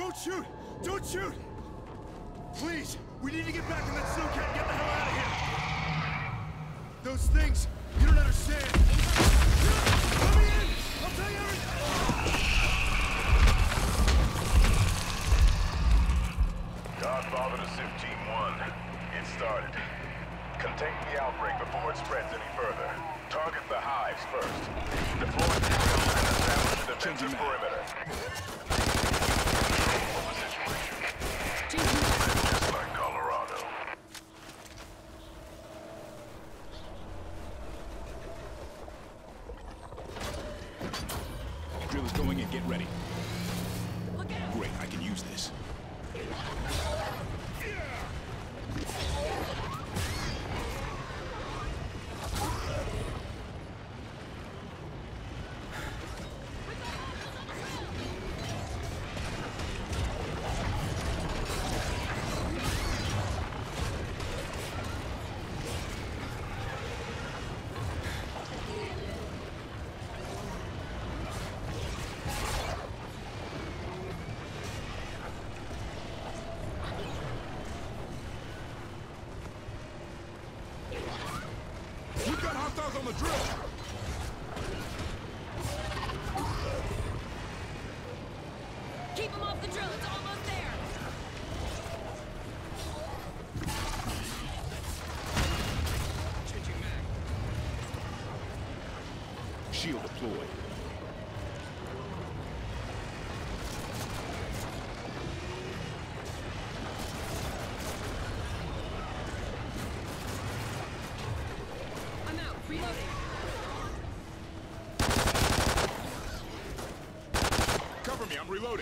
Don't shoot! Don't shoot! Please, we need to get back in that snowcat and get the hell out of here! Those things, you don't understand! Let me in! I'll tell you everything! Godfather to SIP Team 1. It started. Contain the outbreak before it spreads any further. Target the hives first. Deploy the drills and establish a defensive perimeter. Just like Colorado. Drill is going in. Get ready. Great, I can use this. We've got hostiles on the drill! Keep them off the drill, it's almost there! Changing mag. Shield deployed. I'm out, reloading. Cover me, I'm reloading.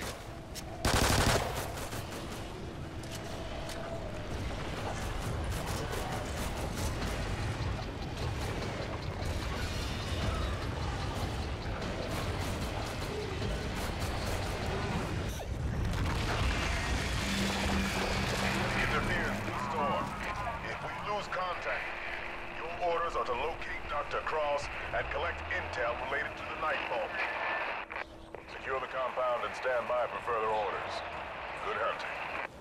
Interference with storm. If we lose contact, your orders are to locate Dr. Cross and collect intel related to the Nightfall. Secure the compound and stand by for further orders. Good hunting.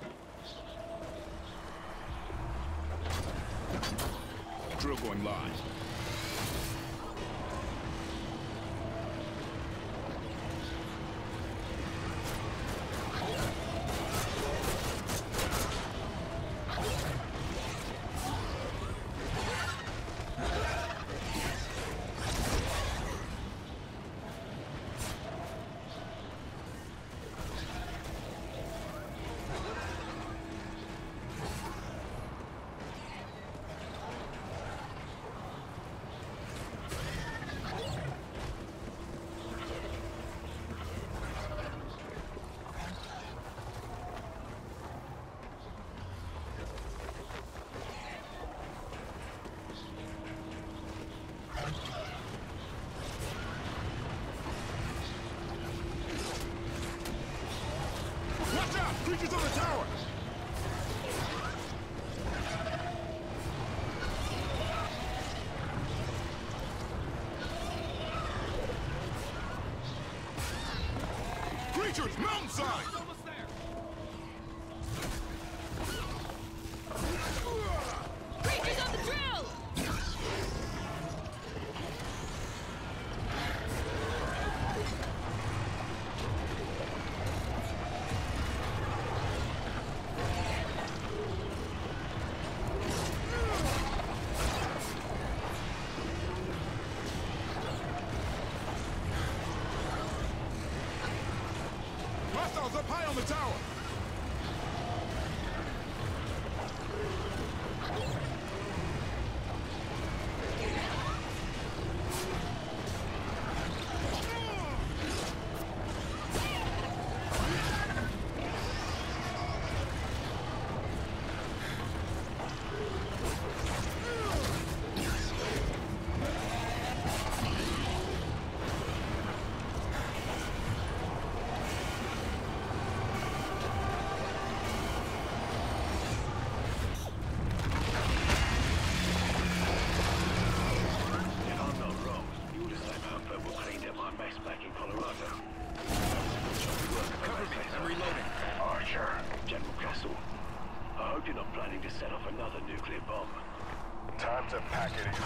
Drill going live. Watch out! Creatures on the tower! Creatures, mountainside! Almost there! Creatures on the drill! Hostiles up high on the tower!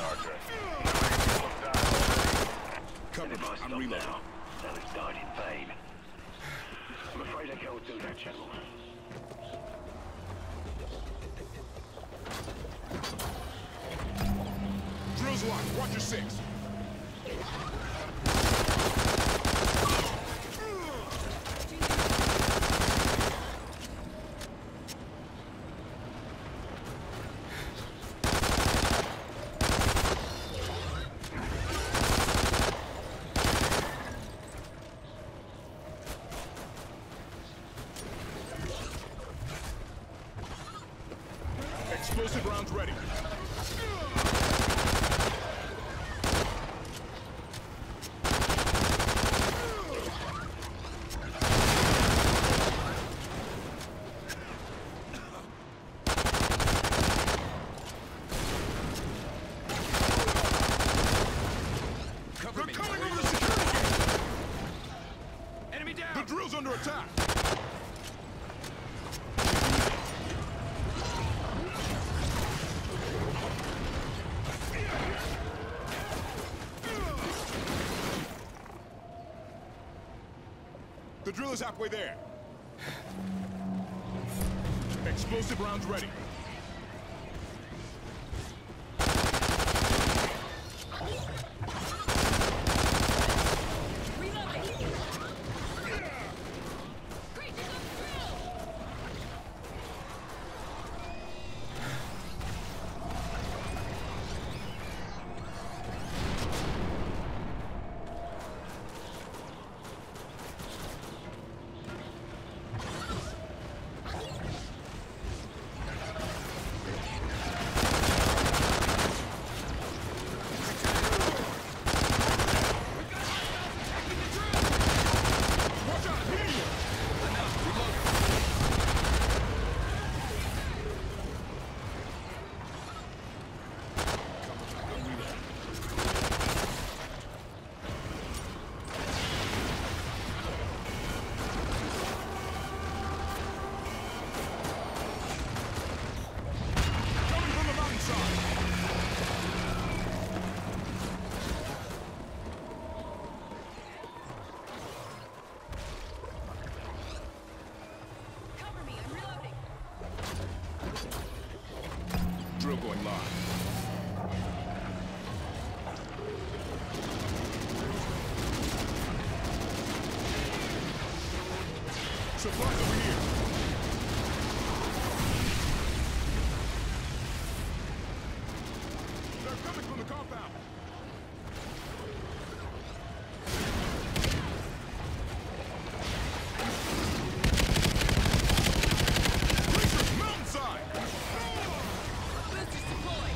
Archer. Almost died already. Cover me. I'm reloading. That has died in vain. I'm afraid I can't do that, General. Drills locked. Watch your six. Explosive rounds ready. They're coming over the security gate! Enemy down. The drill's under attack! The drill is halfway there. Explosive rounds ready. Reloading! Creatures on the drill! Coming from the mountainside! Cover me, I'm reloading! Drill going live. Supplies over here! They're coming from the compound! Racers, mountainside! Boosters deployed!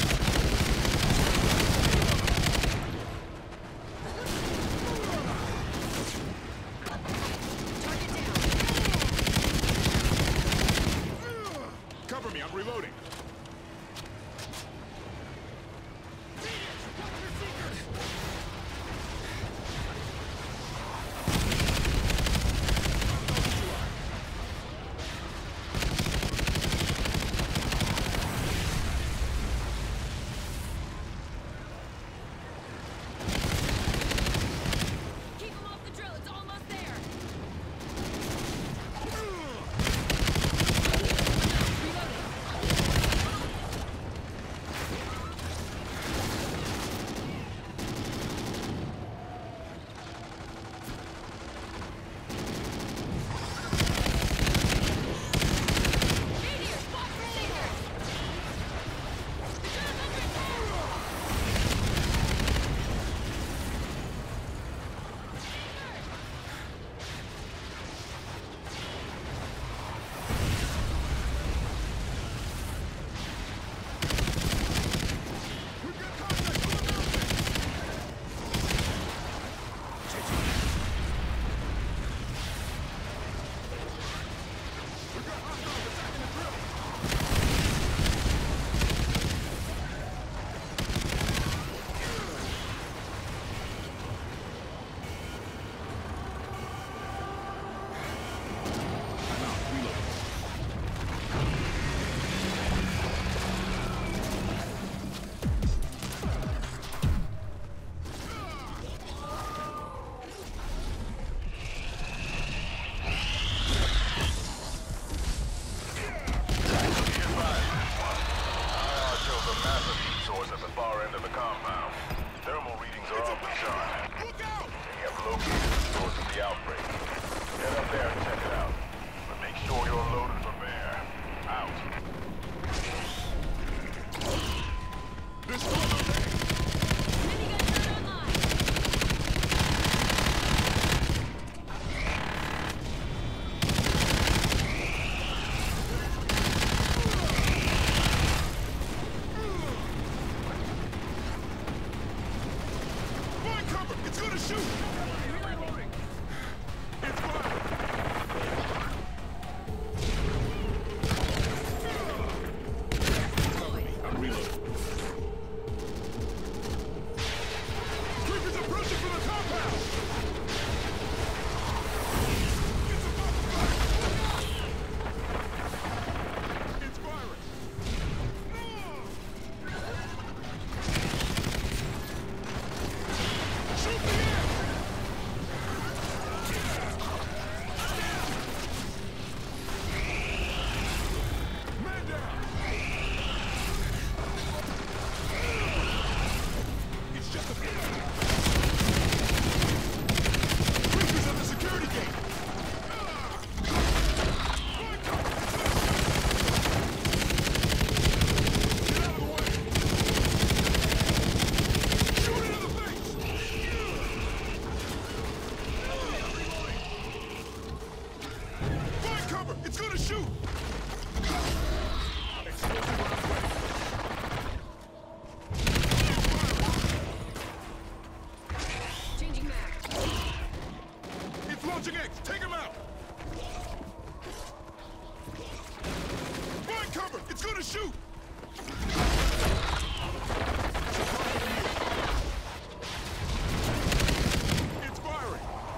Target down! Cover me. I'm reloading. located the source of the outbreak. Head up there and check it out. But make sure you're loaded for bear. Out. This one. Minigun turn online. Find cover! It's gonna shoot! It's fire! I'm reloading. Creepers approaching from the compound! It's about to fire! It's firing! Shoot the air! Man down! It's just a creepers at the security gate! Get out of the way! Shoot it in the face! Find cover! It's gonna shoot! Explosive rounds ready. Changing mag. It's launching X! Take him out! Find cover! It's gonna shoot! It's firing!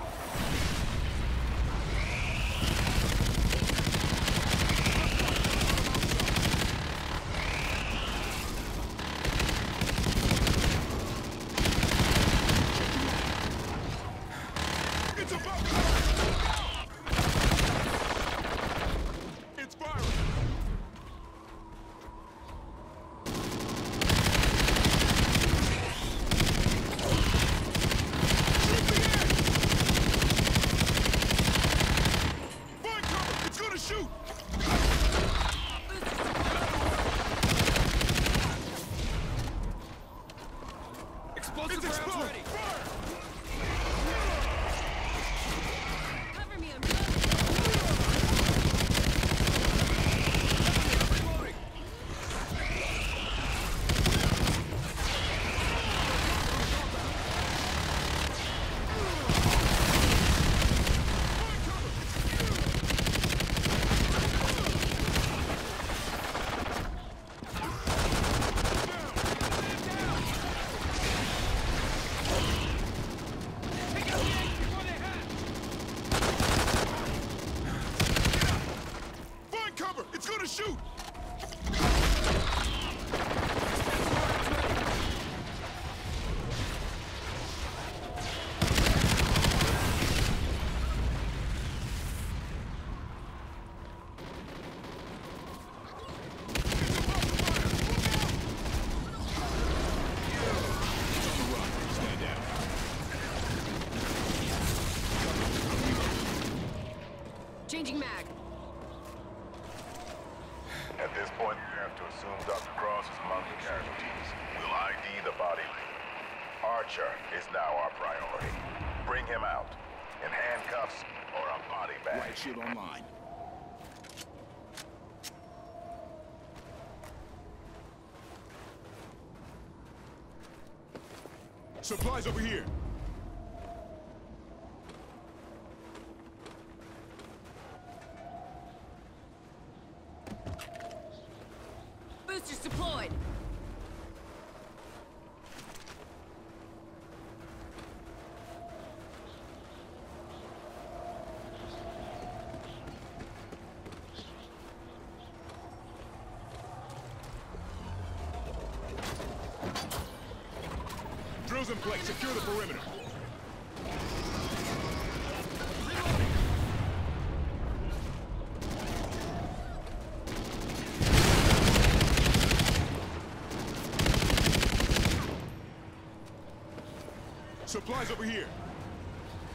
It's about It's firing! Shoot the air! Find cover! It's gonna shoot! Explosive It's rounds exploded! ready. Fire! Cover me, I'm reloading. Find cover! It's gonna shoot! Stand down. Changing mag. At this point, we have to assume Dr. Cross is among the casualties. We'll ID the body. Archer is now our priority. Bring him out. In handcuffs or a body bag. Riot shield online. Supplies over here! Boosters deployed. Drills in place. Secure the perimeter. Supplies over here.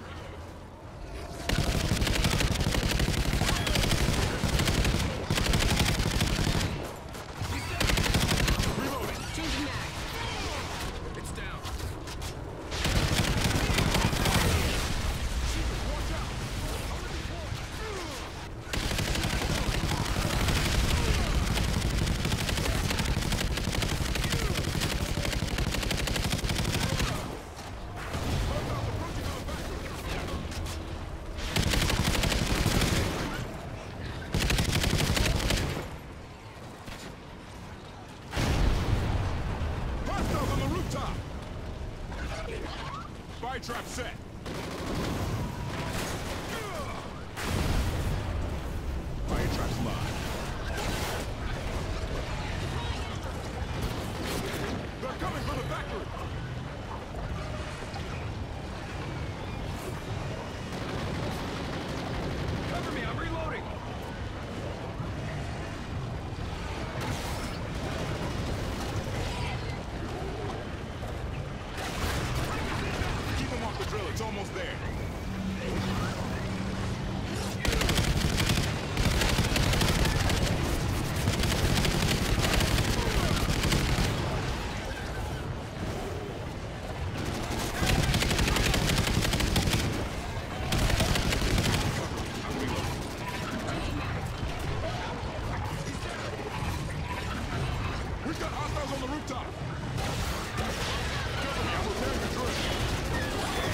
trap set. Fire traps live. They're coming from the factory. Cover me, I'm reloading. Keep them off the drill, it's almost there. We've got hostiles on the rooftop. Cover me, I'm repairing the drill.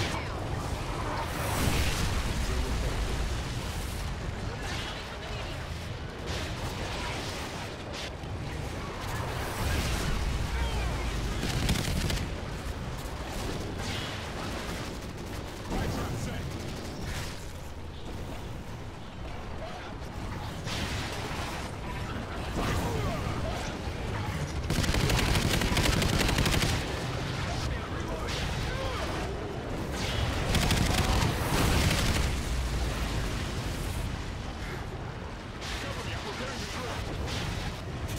Fire trap set. Cover me, I'm repairing the drill.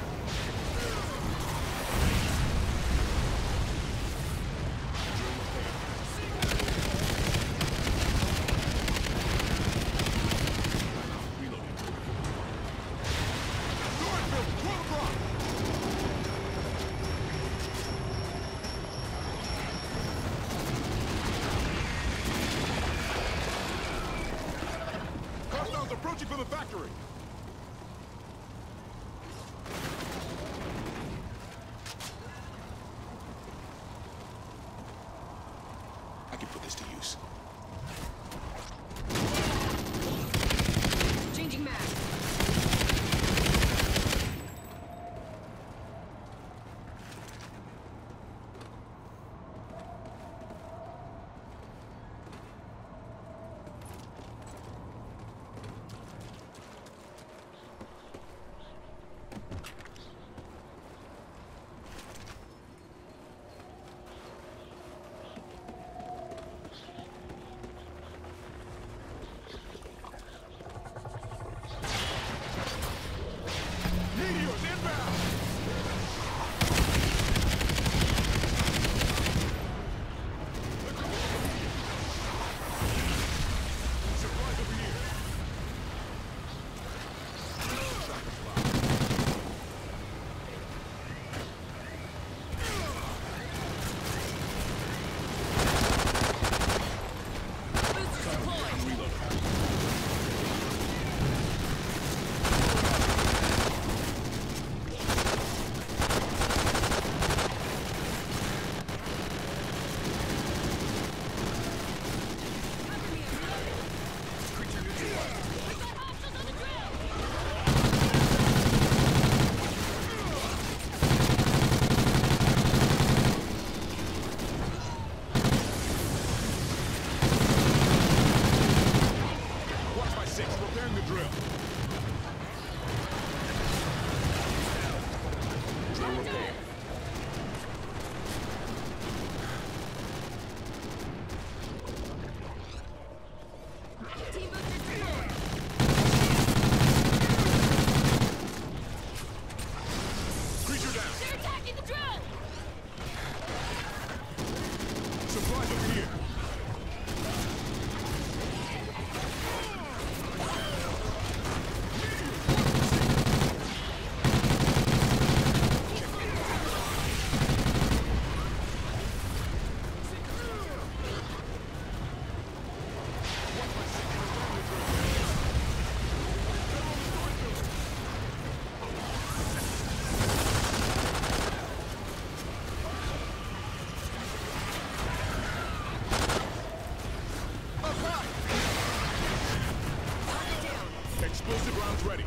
Reloading. Northfield, 12 o'clock. Hostiles approaching from the factory. I can put this to use. Changing mag. Meteors inbound! Supplies over here. Boosters deployed. Reloading. Cover me, I'm reloading. Creature neutralized. We got hostiles on the drill. Watch my six, repairing the drill. Drill repair. Team boosters deployed. Creature down. They're attacking the drill. Supplies over here. Explosive rounds ready.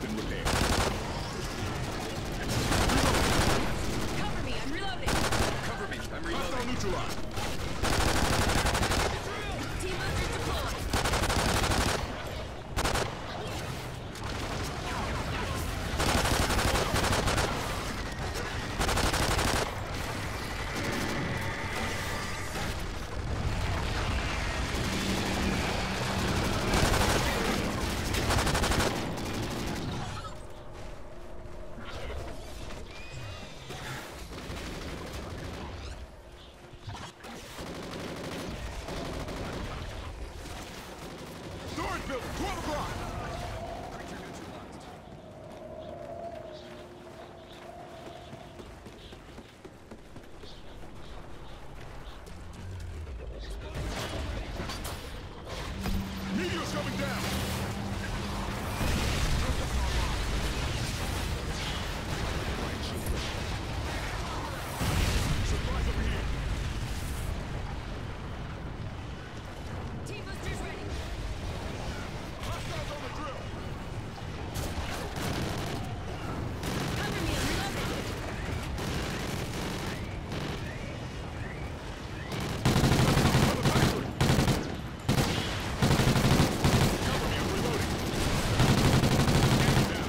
been repaired. Cover me, I'm reloading. Cover me. I'm reloading. Hostile neutralized. Team boosters deployed. Storage building, 12 o'clock! Meteor's coming down! Supplies over here! Team boosters ready. Hostiles on the drill! Cover me, I'm reloading. On the factory! Cover me, I'm reloading! Enemy down!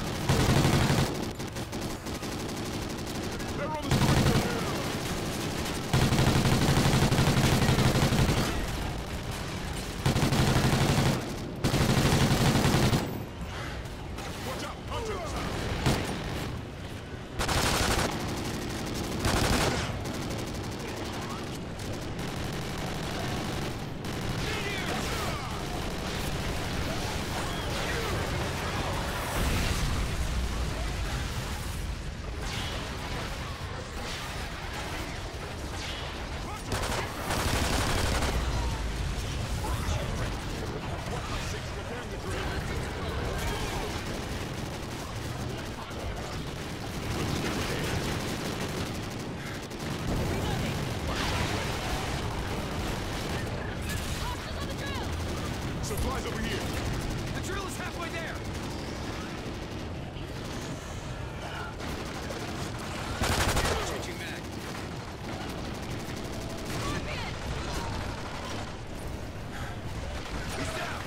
They're on the storage building! Watch out! Hunters! Hostiles on the drill. Supplies over here! The drill is halfway there. Changing mag. He's down!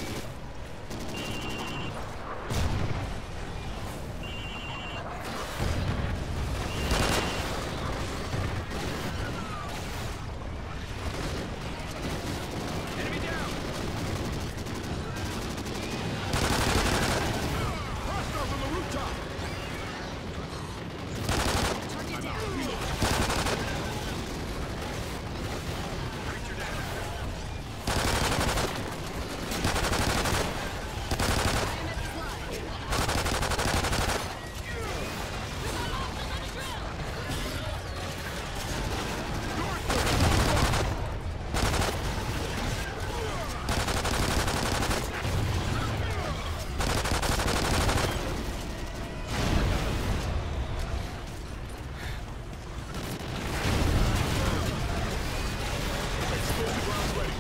Enemy down. Hostiles on the rooftop! Target down. Creature down. I am at this line. We've got hostiles on the drill. Explosive rounds ready!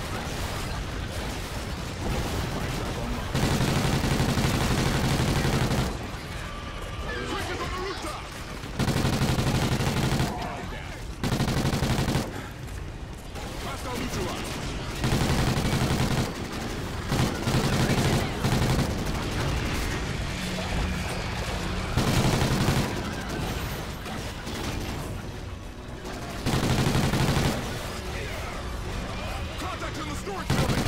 Creatures on the rooftop! Hostile neutralized! Contact in the storage building!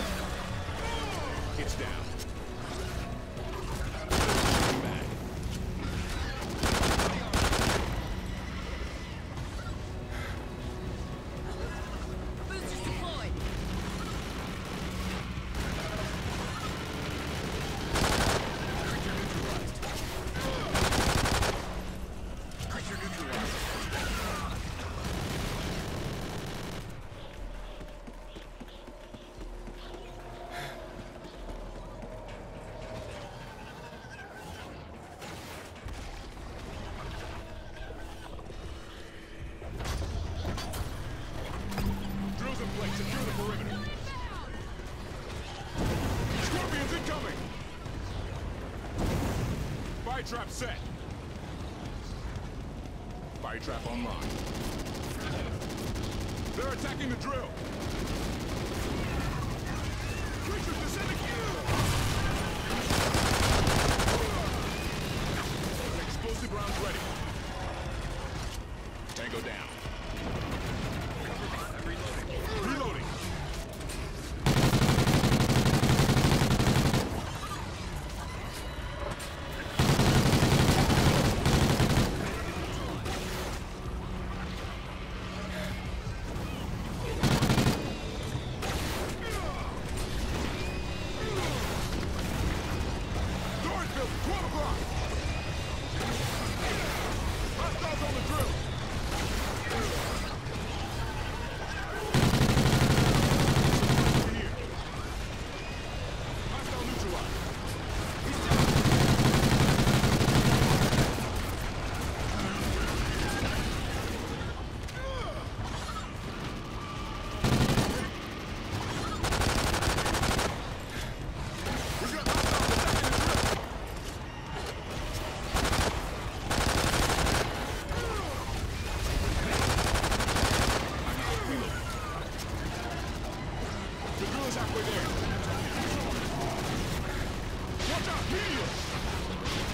It's down. Back. Boosters deployed. Creature neutralized. Fire trap set. Fire trap online. They're attacking the drill. Creatures descending. Explosive rounds ready. Tango down. I'm reloading. Reloading. Doors built. 12 o'clock. Hostiles on the drill. Hostile neutralized. We got hostiles attacking the drill. The drill is halfway there. Watch out, meteor!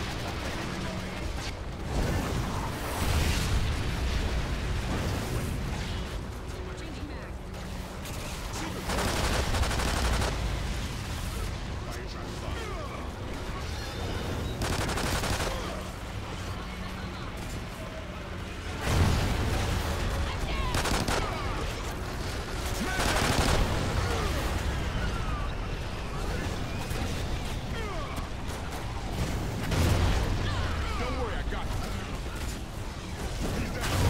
Changing mag. Fire trap spotted. Don't worry, I got you. He's down.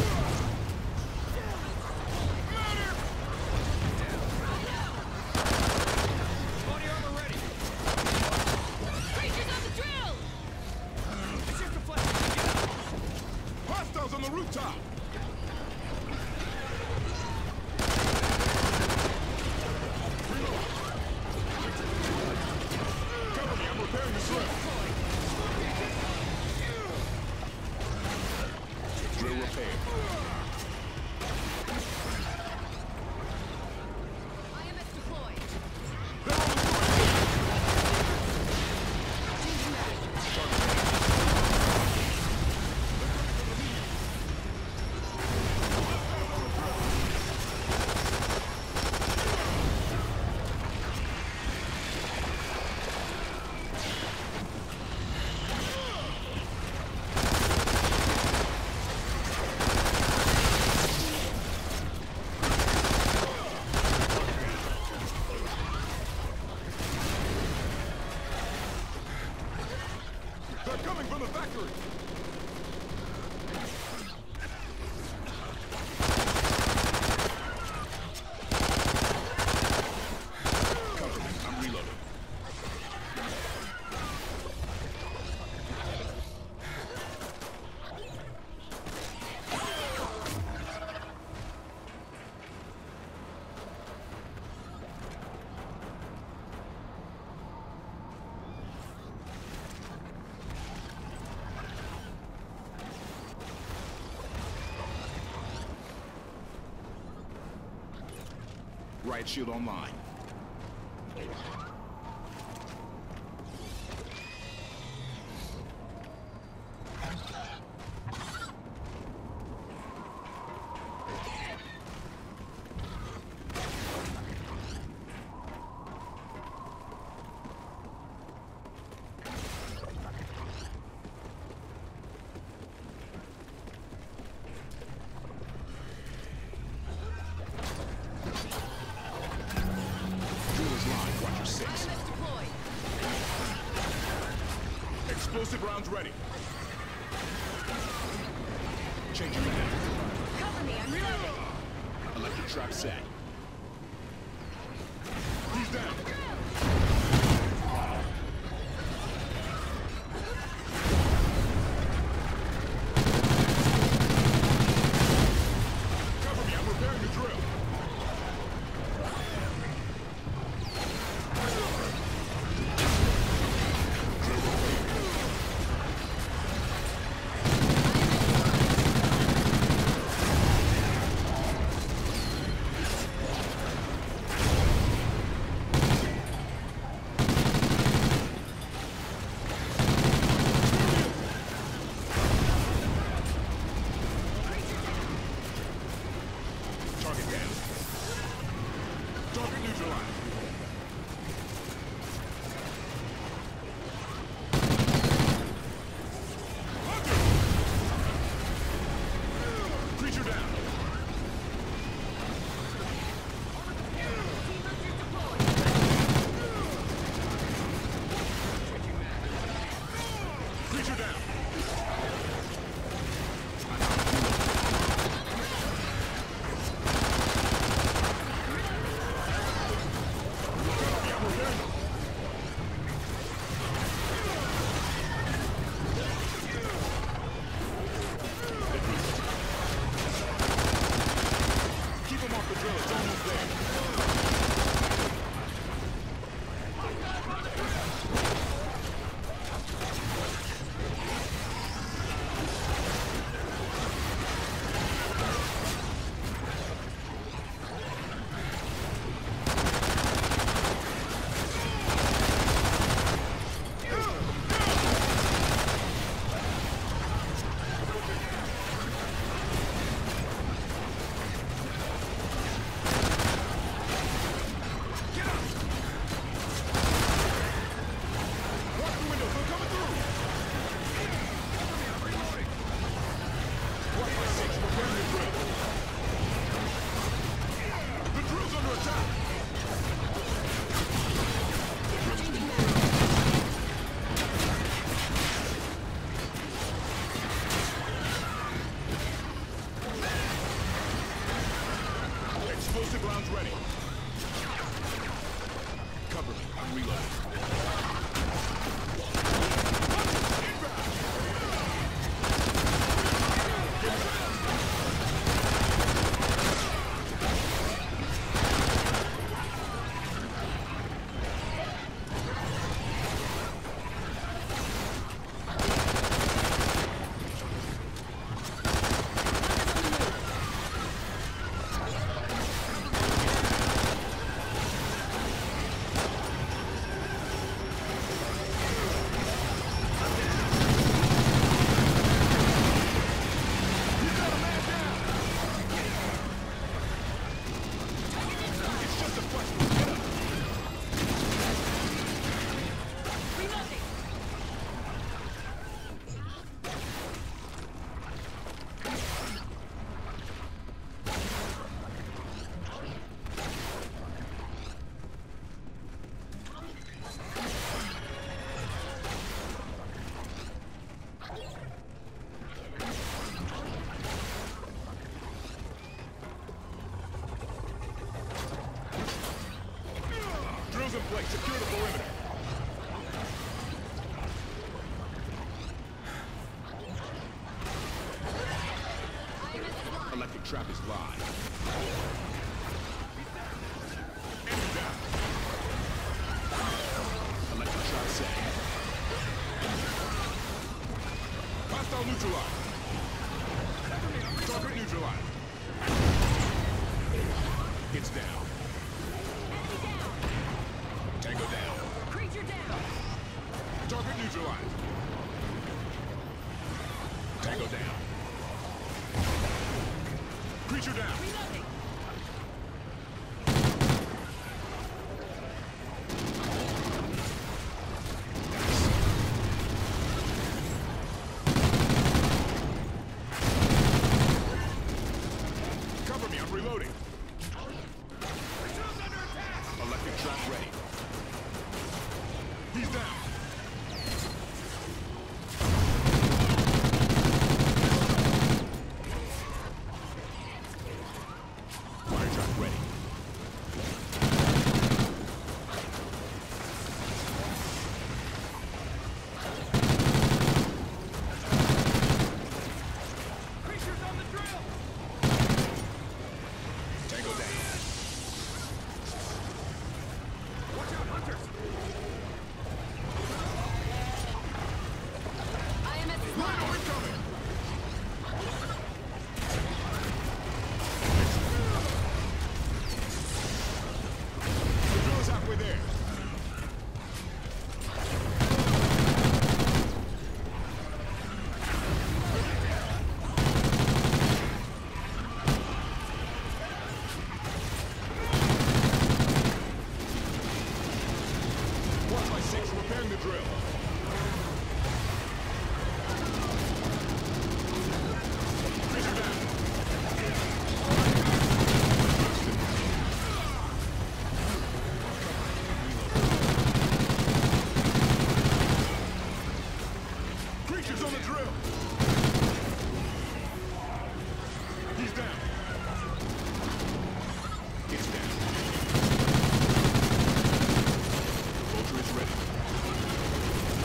Body armor ready. Creatures on the drill! It's just a flash. Get out. Hostiles on the rooftop. Reload. Cover me, I'm repairing the drill. Drill repaired. IMS deployed. They're on the drill. Changing mag. They're coming from the factory. Cover me, I'm reloading. Riot shield online. Drill is lined. Watch your six. IMS deployed. Explosive rounds ready. Changing mag. Cover me, I'm reloading. Electric trap set. He's down. Cover me, I'm repairing the drill. Drill repaired. Cover me. I'm reloading. Drills in place. Secure the perimeter. Electric trap is live. Enemy down. Electric trap set. Hostile neutralized. Target neutralized. Gets down. Tango down. Creature down. Target neutralized. Tango down. Creature down. Reloading. Cover me, I'm reloading. Electric trap ready. He's down. Fire trap ready. Creatures on the drill! Tango down. Watch out, hunters! IMS is Rhino live. incoming! The drill is halfway there. Watch my six, repairing the drill. Creature down. Creatures on the drill. He's down. It's down. Vulture is ready.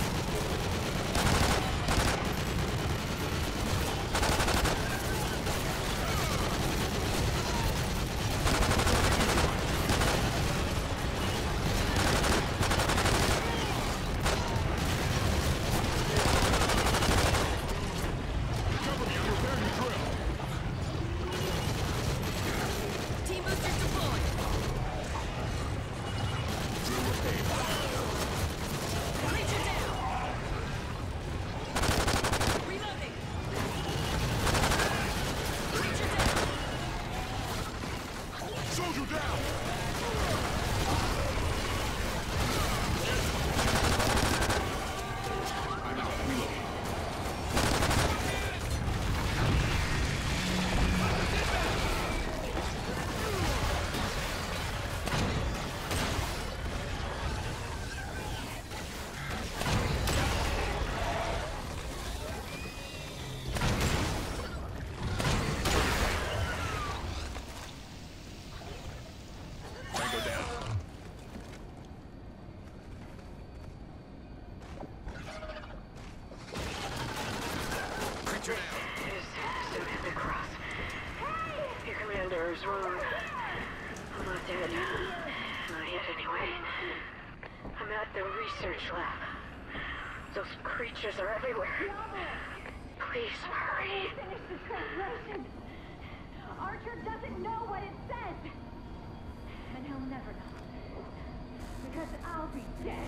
the research lab. Those creatures are everywhere. Please hurry. Finish the translation. Archer doesn't know what it says. And he'll never know. Because I'll be dead.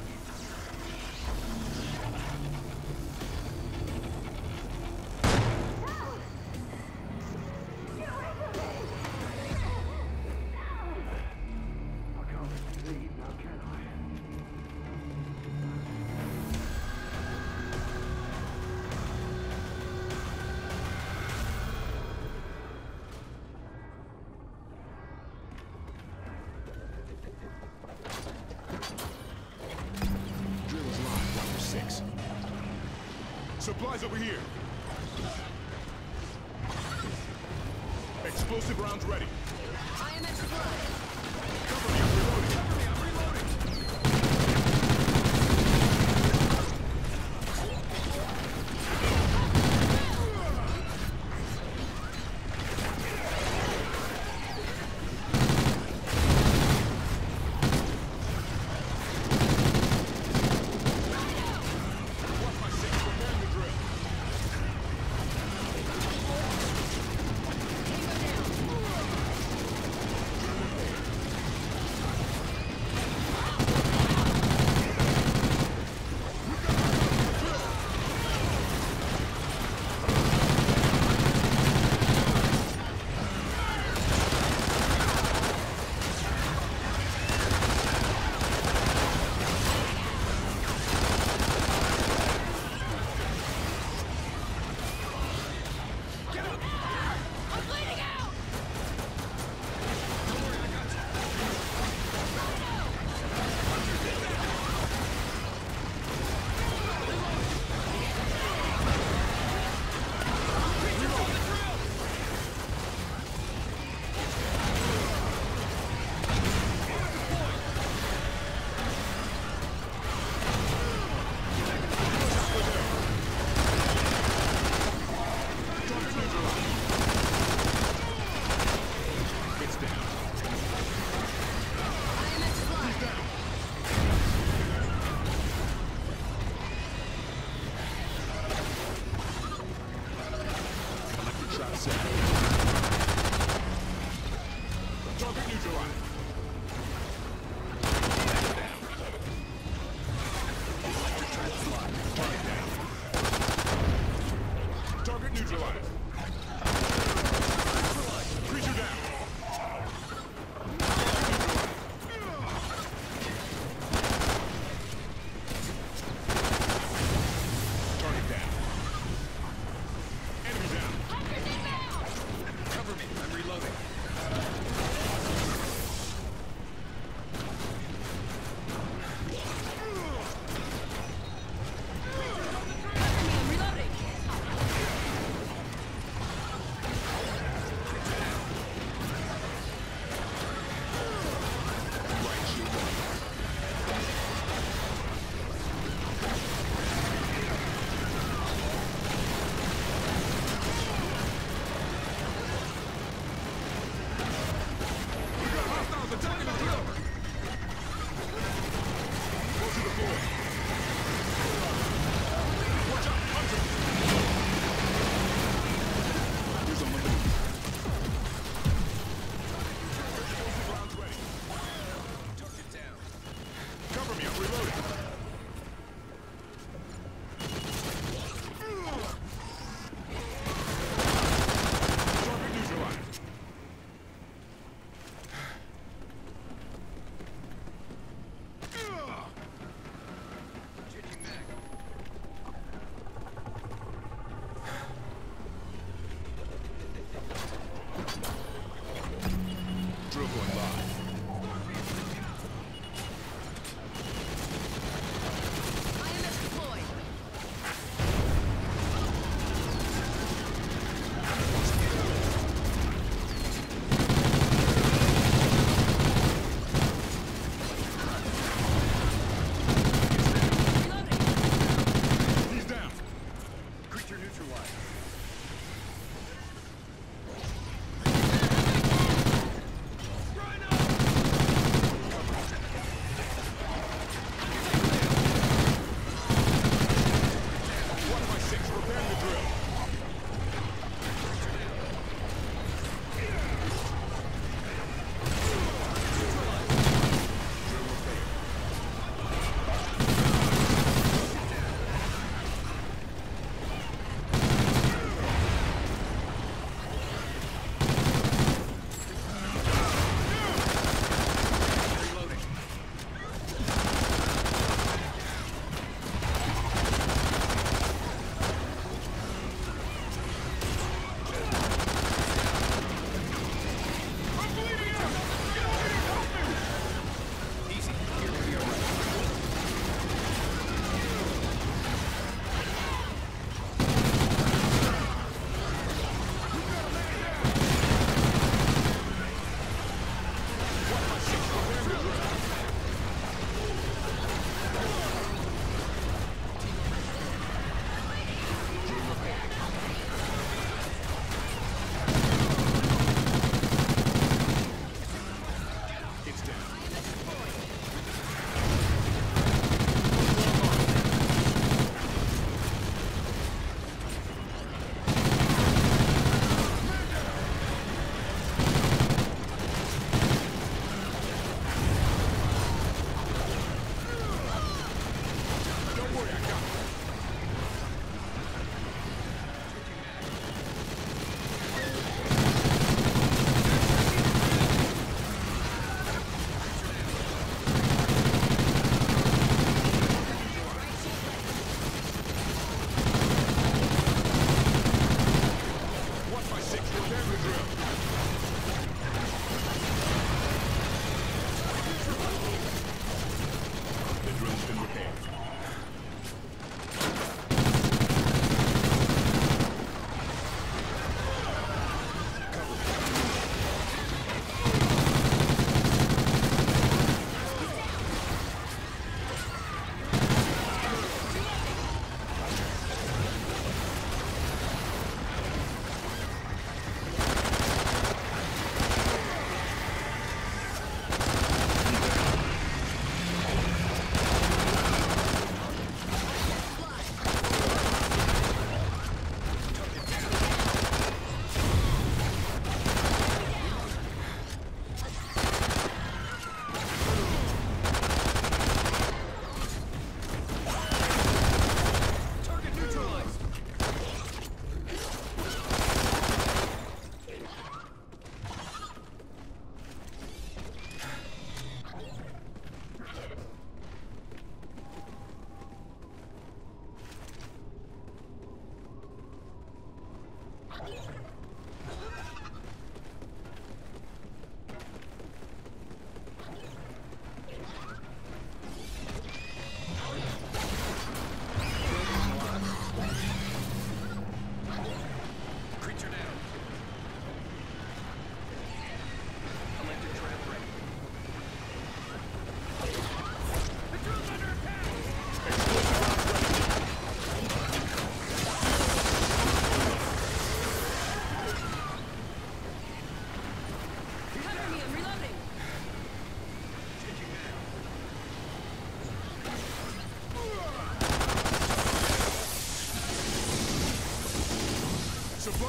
No! Get away from me! I can't let you leave now, can I? Drill's live, Dr. 6. Supplies over here. Explosive rounds ready. I am at supply. Cover me, I'm reloading. Watch my 6, preparing the drill. Tango down.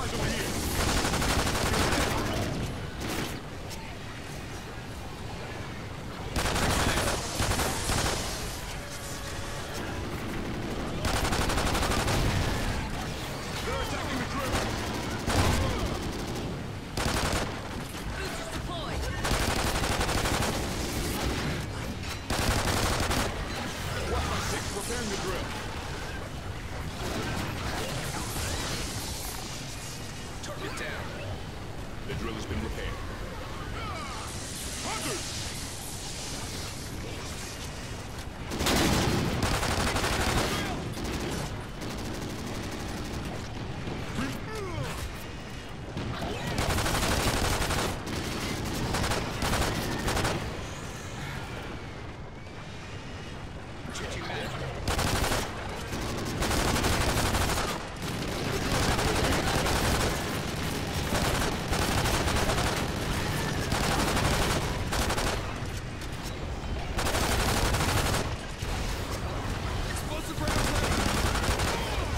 Supplies over here. They're attacking the drill. Boosters deployed. Watch 6 repairing the drill. Target down. The drill has been repaired. Hunters! Changing mag. Explosive rounds ready.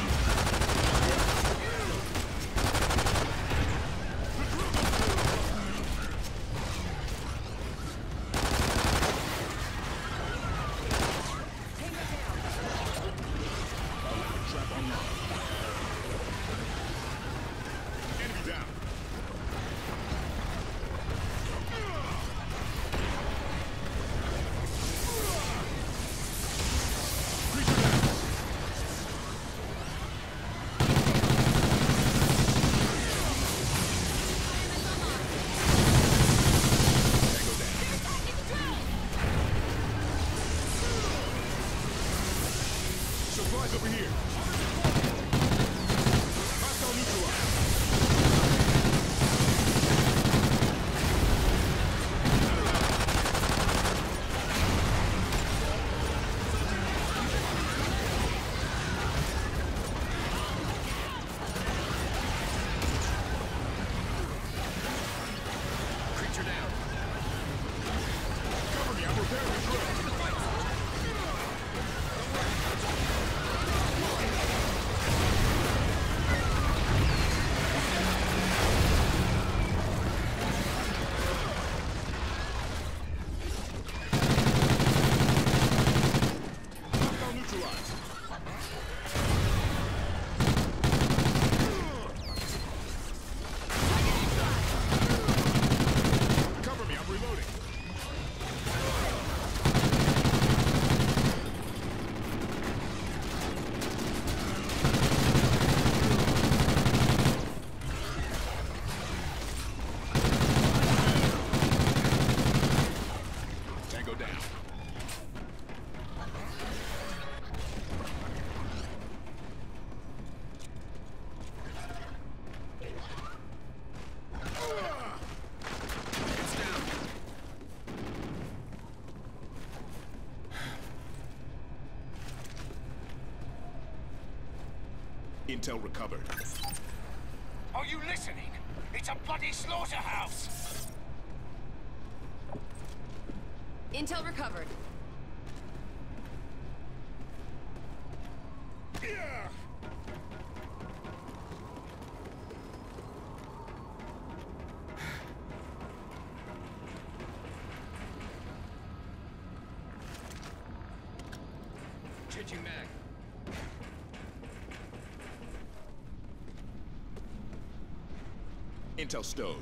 Trap online. Enemy down. Creature down. Tango down. Supplies over here. Hostile neutralized. Creature down. Cover me, I'm repairing the drill. Hostile neutralized. Cover me, I'm reloading. Tango down. It's down. Intel recovered. Are you listening? It's a bloody slaughterhouse! Intel recovered. Changing mag. Intel stowed.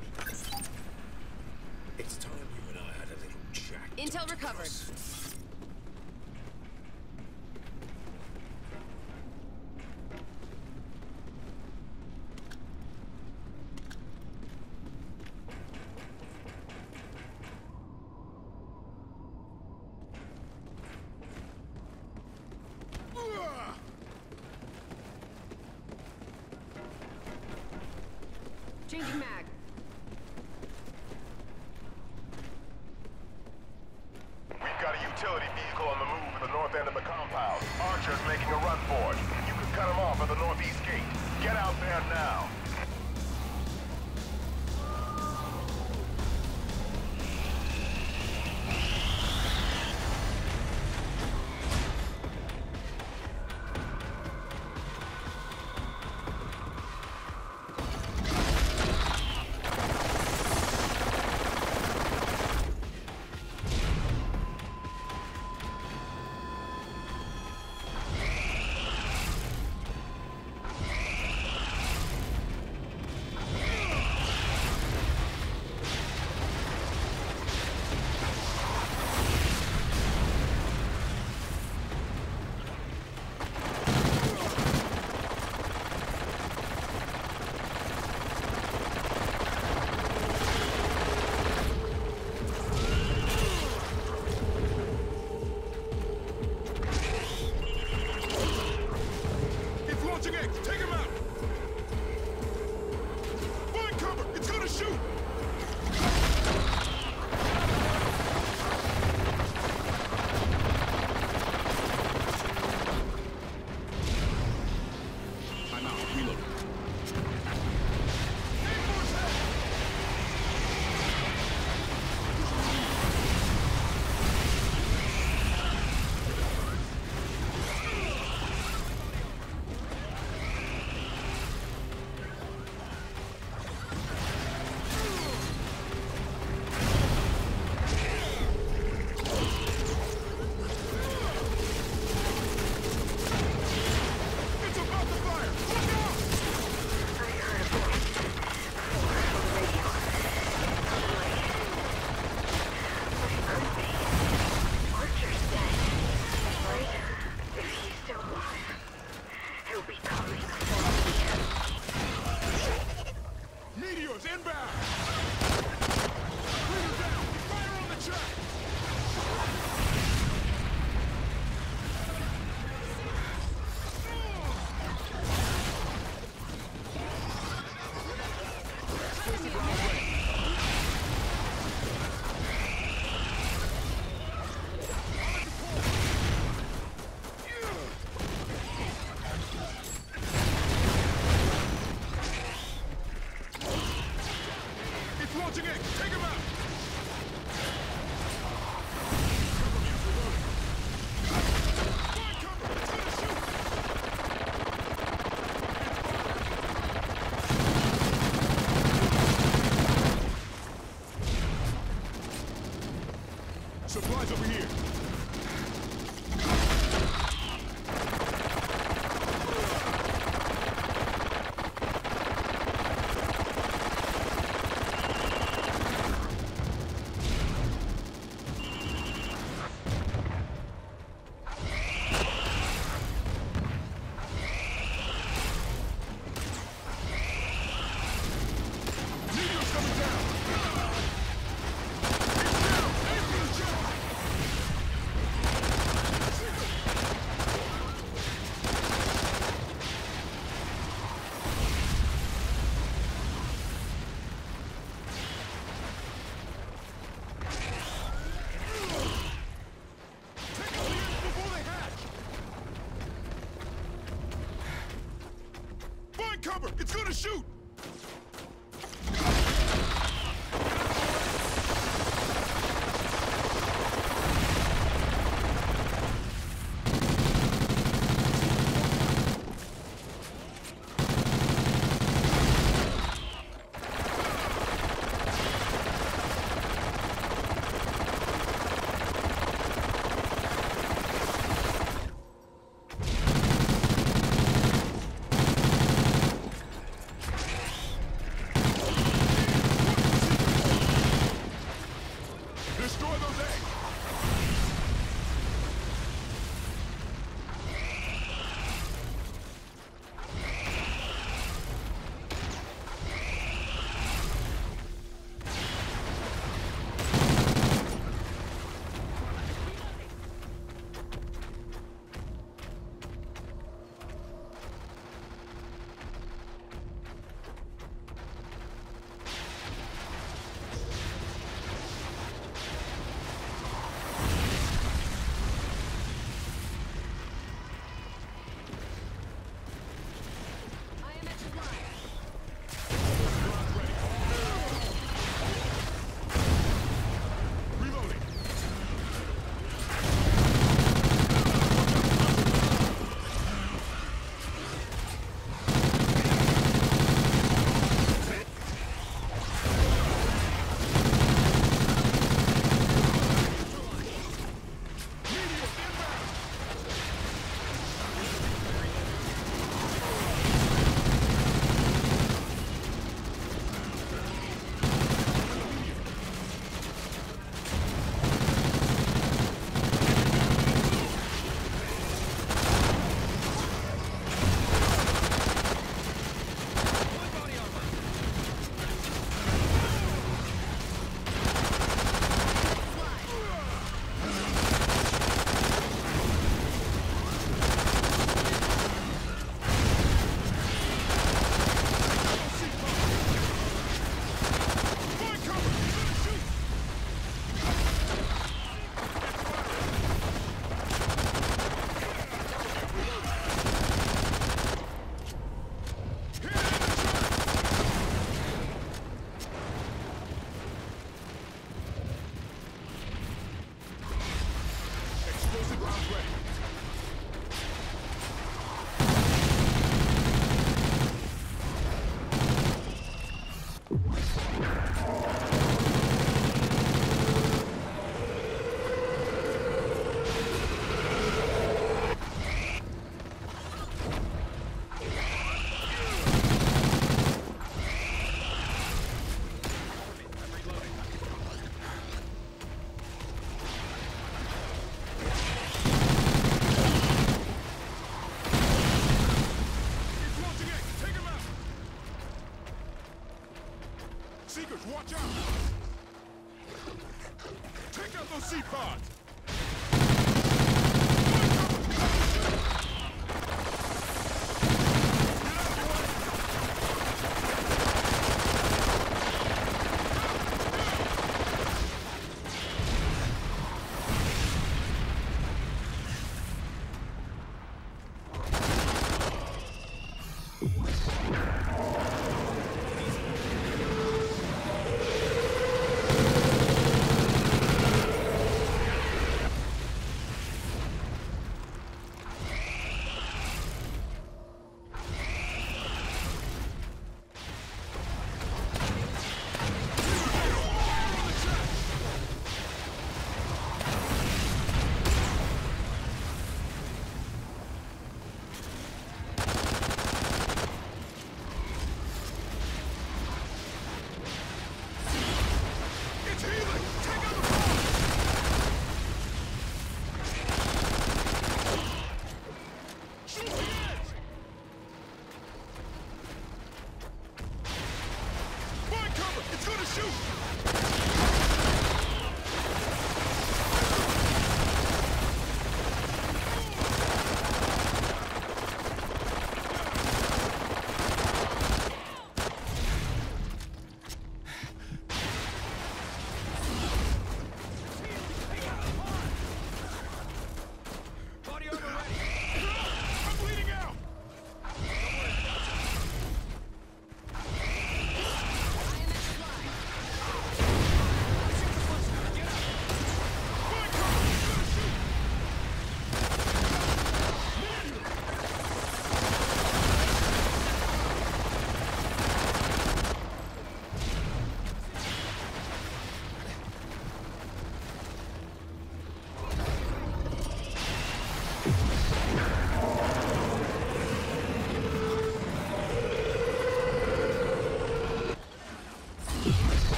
It's time you and I had a little chat. Intel recovered. Changing mag. We've got a utility vehicle on the move at the north end of the compound. Archer's making a run for it. You can cut him off at the northeast gate. Get out there now. cover! It's gonna shoot!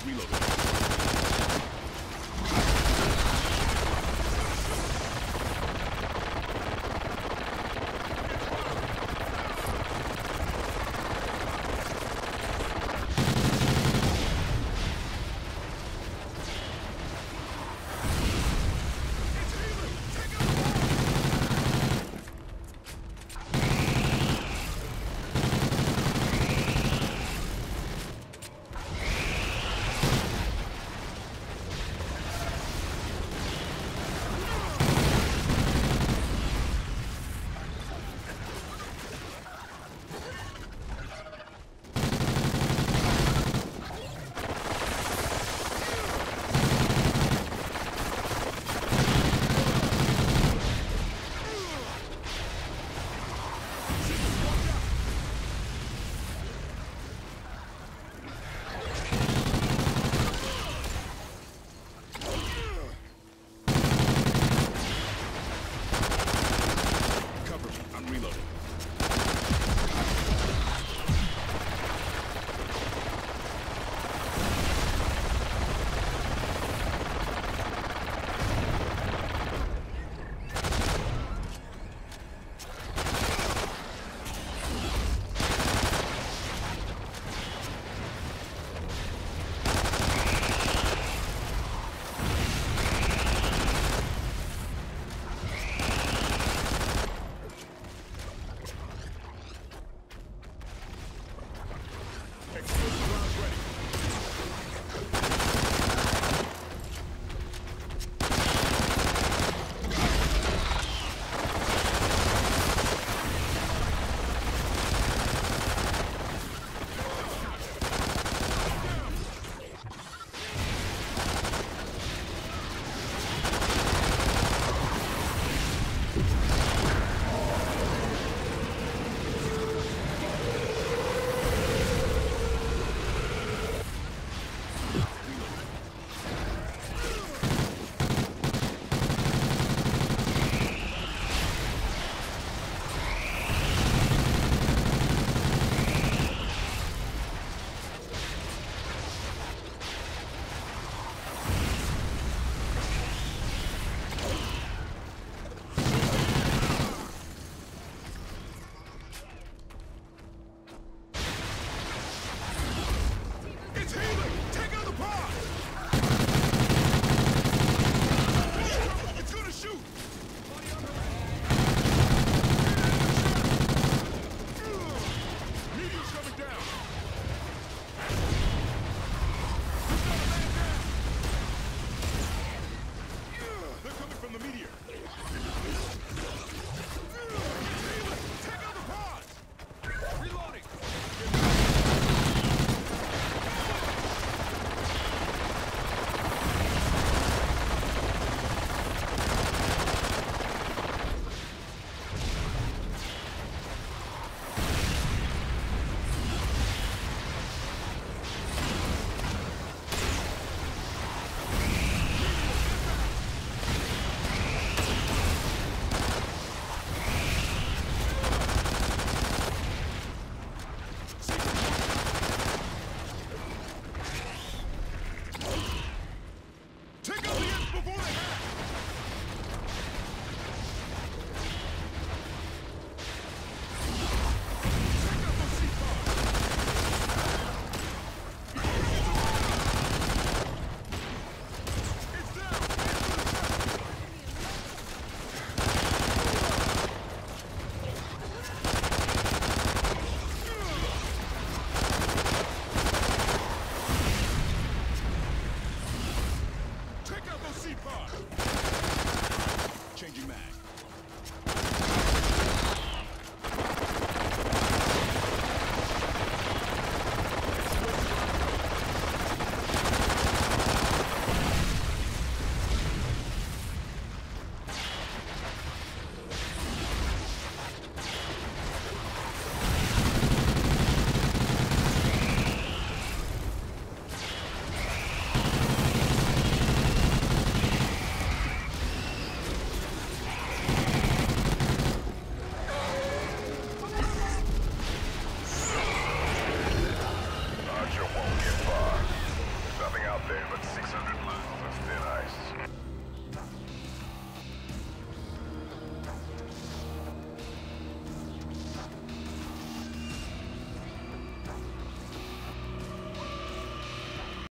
Reloading.